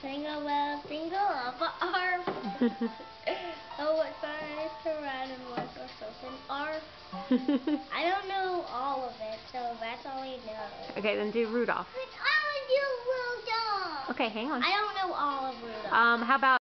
Jingle bells, jingle all the arm. Oh, what fun it is to ride in one horse open arm. I don't know all of it, so that's all we know. Okay, then do Rudolph. I want to do Rudolph. Okay, hang on. I don't know all of Rudolph. How about